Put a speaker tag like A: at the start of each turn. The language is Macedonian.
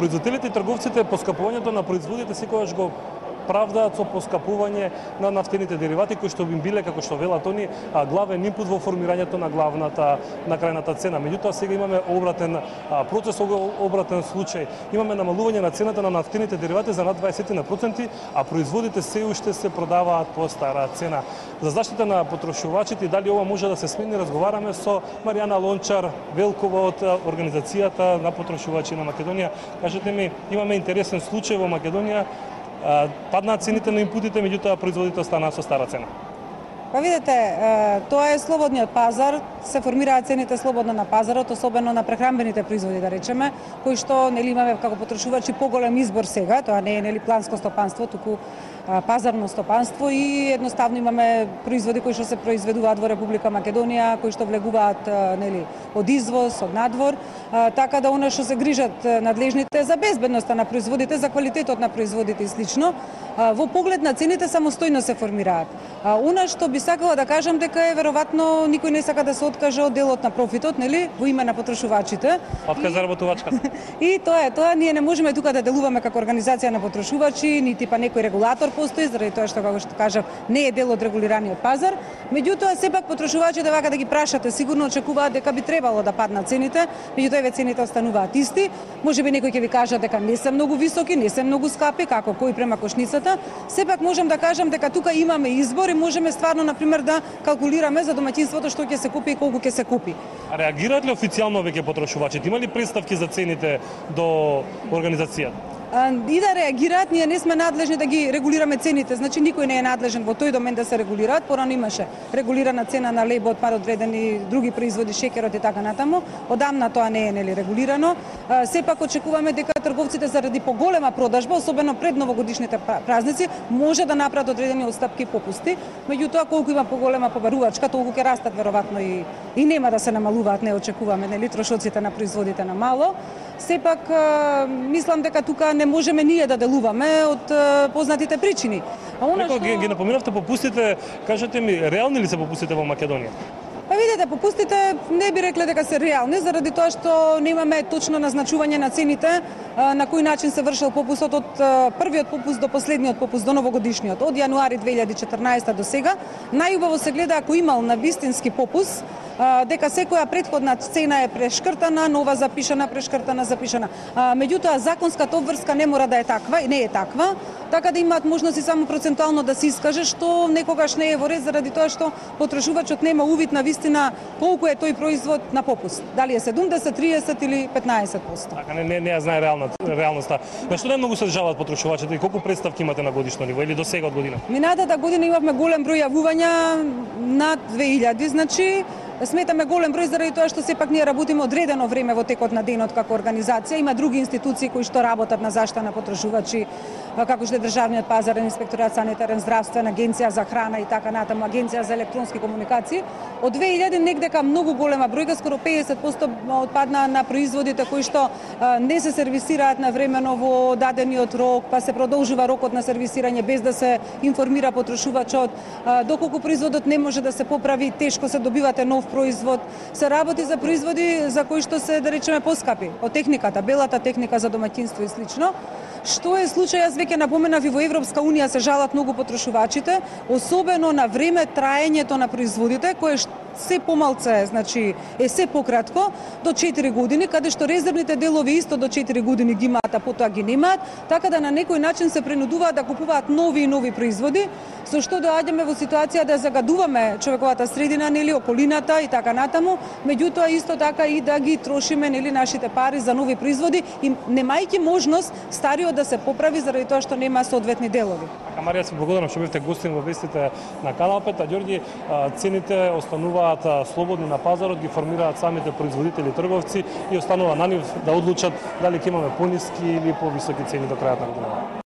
A: производителите и трговците поскапувањето на производите секогаш го правдаат со поскапување на нафтените деривати кои што би биле, како што велат они, главен инпут во формирањето на главната, на крајната цена. Меѓутоа сега имаме обратен процес, обратен случај. Имаме намалување на цената на нафтените деривати за над 20%, а производите се уште се продаваат по стара цена. За заштита на потрошувачите и дали ова може да се смени, разговараме со Маријана Лончар Велкова од Организацијата на потрошувачи на Македонија. Кажете ми, имаме интересен случај во Македонија, паднаат цените на инпутите, меѓутоа производите останаа со стара цена.
B: Па видите, тоа е слободниот пазар, се формираат цените слободно на пазарот, особено на прехранбените производи, да речеме, кои што нели имаме како потрошувачи поголем избор сега, тоа не е нели планско стопанство, туку пазарно стопанство и едноставно имаме производи кои што се произведуваат во Република Македонија, кои што влегуваат нели од извоз, од надвор, така да она што се грижат надлежните за безбедноста на производите, за квалитетот на производите и слично, во поглед на цените самостојно се формираат. Она што би сакала да кажам дека е веројатно никој не сака да се откаже од делот на профитот, нели, во име на потрошувачите.
A: Отказ за работувачката.
B: И тоа ние не можеме тука да делуваме како организација на потрошувачи, нити па некој регулатор постои, заради тоа што, како што кажав, не е дел од регулираниот пазар. Меѓутоа сепак потрошувачите вака да ги прашате, сигурно очекуваат дека би требало да паднат цените, меѓутоа еве цените остануваат исти. Можеби некој ќе ви каже дека не се многу високи, не се многу скапи, како кој према кошницата. Сепак можам да кажам дека тука имаме избор и можеме стварно например да калкулираме за домаќинството што ќе се купи и колку ќе се купи.
A: А реагираат ли официјално веќе потрошувачите? Има ли представки за цените до организацијата?
B: И да реагираат, ние не сме надлежни да ги регулираме цените, значи никој не е надлежен во тој домен да се регулираат. Порано имаше регулирана цена на лебот, парот вреден и други производи, шеќерот и така натаму. Одамна тоа не е нели регулирано. Сепак очекуваме дека трговците заради поголема продажба, особено пред новогодишните празници, може да направат одредени отстапки и попусти. Меѓутоа колку има поголема побарувачка, толку ќе растат веројатно и нема да се намалуваат, не очекуваме нели трошоците на производите на мало. Сепак мислам дека тука не можеме ние да делуваме од познатите причини.
A: Ги напоминавте попустите, кажете ми, реални ли се попустите во Македонија?
B: Па видите, попустите не би рекле дека се реални, заради тоа што немаме точно назначување на цените, на кој начин се вршил попустот од првиот попуст до последниот попуст, до новогодишниот, од јануари 2014 до сега. Најубаво се гледа ако имал на вистински попуст, дека секоја претходна цена е прешкртана, нова запишана, прешкртана, запишана. Меѓутоа законската обврска не мора да е таква и не е таква, така да имаат можности само процентуално да се искаже, што некогаш не е во ред заради тоа што потрошувачот нема увид на вистина колку е тој производ на попуст. Дали е 70, 30 или 15%.
A: Така не ја знае реалноста. На што најмногу се жалат потрошувачите и колку представки имате на годишно ниво или до сега од година?
B: Минатата година имавме голем број јавувања над 2000, значи сметаме голем број заради тоа што сепак ние работиме одредено време во текот на денот како организација. Има други институции кои што работат на заштита на потрошувачи, како што е Државниот пазарен инспекторат, санитарен, здравствена агенција за храна и така натаму, агенција за електронски комуникации. Од 2000 негдека многу голема бројка, скоро 50% отпадна на производите кои што не се сервисираат навремено во дадениот рок, па се продолжува рокот на сервисирање без да се информира потрошувачот. Доколку производот не може да се поправи, тешко се добивате нов производ. Се работи за производи за кои што се, да речеме, поскапи од техниката, белата техника за домаќинство и слично. Што е случај, јас веќе напоменав, и во Европска унија се жалат многу потрошувачите, особено на време траењето на производите, кое се помалце, значи е се пократко, до 4 години, каде што резервните делови исто до 4 години ги имаат, а потоа ги немаат, така да на некој начин се принудуваат да купуваат нови и нови производи, со што доаѓаме во ситуација да загадуваме човековата средина, нели, околината и така натаму, меѓутоа исто така и да ги трошиме, нели, нашите пари за нови производи и немајќи можност стариот да се поправи заради тоа што нема соодветни делови.
A: Марија, се благодарам што бевте гостин во вестите на Канал 5, а Ѓорѓи, цените остануваат слободни на пазарот, ги формираат самите производители и трговци и останува на нив да одлучат дали ќе имаме пониски или повисоки цени до крајот на годината.